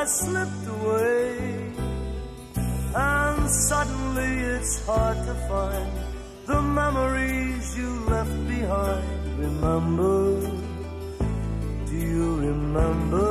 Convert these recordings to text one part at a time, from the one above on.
has slipped away, and suddenly it's hard to find the memories you left behind. Remember, do you remember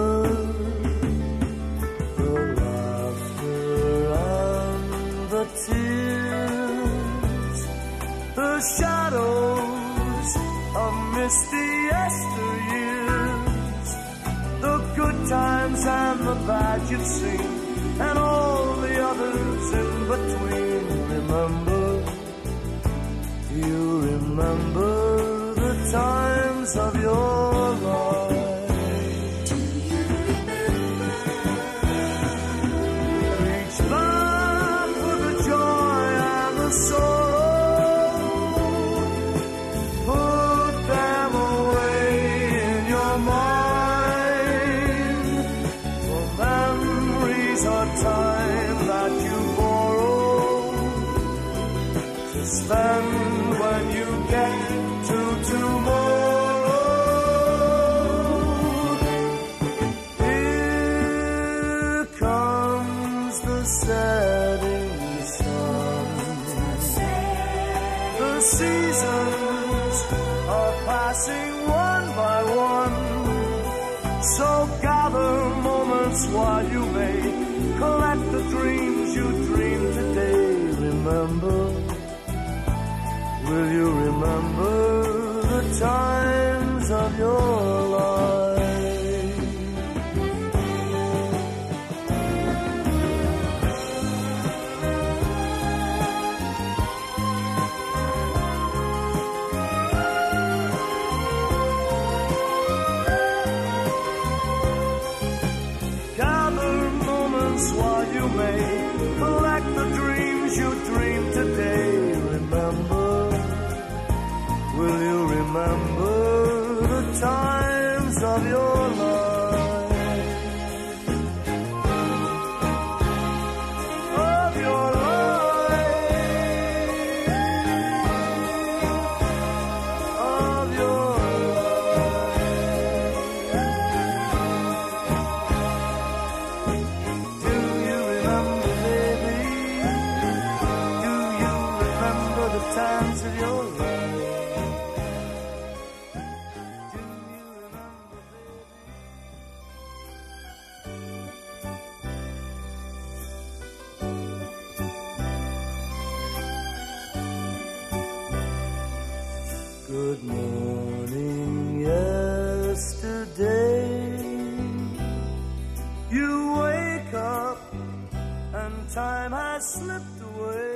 the laughter and the tears, the shadows of misty yesteryears, the good times and the bad you've seen, and all the others in between? Remember, do you remember the times of your life? Do you remember? Reach back for the joy and the sorrow, put them away in your mind, for memories are time that you borrow to spend when you get to tomorrow. Here comes the setting sun. The seasons are passing one by one, so gather moments while you may collect the dreams you dreamed today. Remember, will you remember the times of your life? Gather moments while you may collect the dreams you dreamed today. Remember, will you remember the times of your life? Of your life. Of your life. Do you remember, baby? Do you remember the times of your life? Good morning, yesterday. You wake up and time has slipped away.